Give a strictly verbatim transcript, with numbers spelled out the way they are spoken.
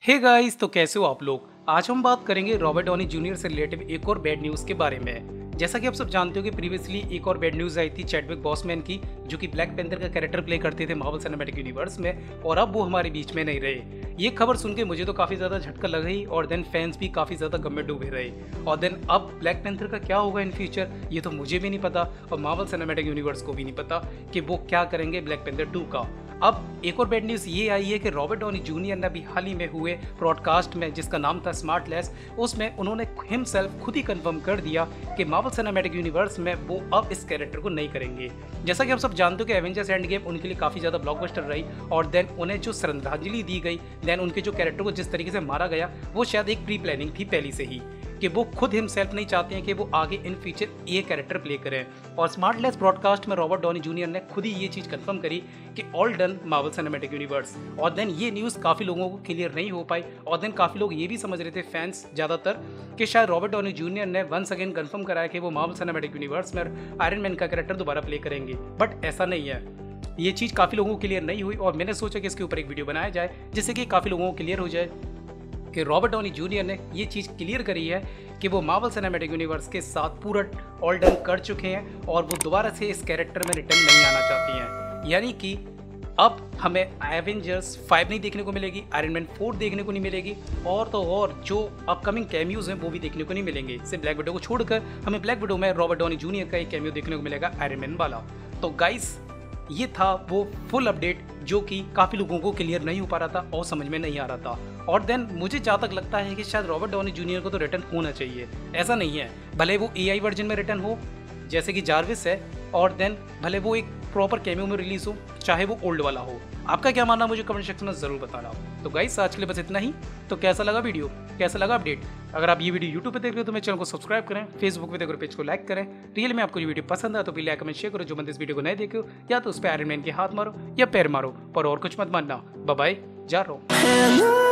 Hey guys, तो कैसे हो आप लोग। आज हम बात करेंगे रॉबर्ट डॉनी जूनियर से रिलेटिव एक और बैड न्यूज़ के बारे में। जैसा कि आप सब जानते हो कि प्रीवियसली एक और बैड न्यूज़ आई थी चैडविक बॉसमैन की, जो कि ब्लैक पैंथर का कैरेक्टर प्ले करते थे मार्वल सिनेमैटिक यूनिवर्स में, और अब वो हमारे बीच में नहीं रहे। ये खबर सुन के मुझे तो काफ़ी ज़्यादा झटका लग गई, और देन फैंस भी काफ़ी ज़्यादा गम में डूबे रहे। और देन अब ब्लैक पैंथर का क्या होगा इन फ्यूचर, ये तो मुझे भी नहीं पता, और मार्वल सिनेमैटिक यूनिवर्स को भी नहीं पता कि वो क्या करेंगे ब्लैक पैंथर टू का। अब एक और बैड न्यूज़ ये आई है कि रॉबर्ट डॉनी जूनियर ने अभी हाल ही में हुए ब्रॉडकास्ट में, जिसका नाम था स्मार्टलेस, उसमें उन्होंने हिमसेल्फ खुद ही कंफर्म कर दिया कि मार्वल सिनेमैटिक यूनिवर्स में वो अब इस कैरेक्टर को नहीं करेंगे। जैसा कि आप सब जानते हो कि एवेंजर्स एंड गेम उनके लिए काफ़ी ज़्यादा ब्लॉकबस्टर रही, और देन उन्हें जो श्रद्धांजलि दी गई, देन उनके जो कैरेक्टर को जिस तरीके से मारा गया, वो शायद एक प्री प्लानिंग थी पहले से ही, कि वो खुद हिमसेल्फ नहीं चाहते हैं कि वो आगे इन फ्यूचर ये कैरेक्टर प्ले करें। और स्मार्टलेस ब्रॉडकास्ट में रॉबर्ट डॉनी जूनियर ने खुद ही ये चीज़ कंफर्म करी कि all done Marvel Cinematic Universe. और देन ये न्यूज़ काफ़ी लोगों को क्लियर नहीं हो पाई, और देन काफ़ी लोग ये भी समझ रहे थे, फैंस ज़्यादातर, कि शायद रॉबर्ट डॉनी जूनियर ने वंस अगेन कंफर्म कराया कि वो मार्वल सिनेमैटिक यूनिवर्स में आयरन मैन का कैरेक्टर दोबारा प्ले करेंगे। बट ऐसा नहीं है, ये चीज़ काफ़ी लोगों को क्लियर नहीं हुई, और मैंने सोचा कि इसके ऊपर एक वीडियो बनाया जाए जिससे कि काफ़ी लोगों को क्लियर हो जाए कि रॉबर्ट डॉनी जूनियर ने ये चीज़ क्लियर करी है कि वो मार्वल सिनेमैटिक यूनिवर्स के साथ पूरा ऑल डन कर चुके हैं, और वो दोबारा से इस कैरेक्टर में रिटर्न नहीं आना चाहती हैं। यानी कि अब हमें एवेंजर्स फाइव नहीं देखने को मिलेगी, आयरन मैन फोर देखने को नहीं मिलेगी, और तो और जो अपकमिंग कैमियोज हैं वो भी देखने को नहीं मिलेंगे। सिर्फ ब्लैक विडो को छोड़कर हमें ब्लैक विडो में रॉबर्ट डॉनी जूनियर का एक कैमियो देखने को मिलेगा, आयरन मैन वाला। तो गाइस, ये था वो फुल अपडेट जो कि काफ़ी लोगों को क्लियर नहीं हो पा रहा था और समझ में नहीं आ रहा था। और देन मुझे जहाँ तक लगता है कि शायद रॉबर्ट डॉनी जूनियर को तो रिटर्न होना चाहिए, ऐसा नहीं है, भले वो एआई वर्जन में रिटर्न हो जैसे कि जार्विस है, और देन भले वो एक प्रॉपर कैमियो में रिलीज हो, चाहे वो ओल्ड वाला हो। आपका क्या मानना मुझे कमेंट सेक्शन में ज़रूर बताना। तो गाइस, आज के लिए बस इतना ही। तो कैसा लगा वीडियो, कैसा लगा अपडेट? अगर आप ये वीडियो यूट्यूब पे देख रहे हो तो मेरे चैनल को सब्सक्राइब करें, फेसबुक पे देख रहे पेज को लाइक करें। रियल में आपको ये वीडियो पसंद आया तो प्लीज लाइक कमेंट शेयर करो। जो बंदे इस वीडियो को नहीं देखे हो, या तो उस पर आयरन मैन के हाथ मारो या पैर मारो, पर और कुछ मत मानना। बाय बाय, जा रहा हूँ।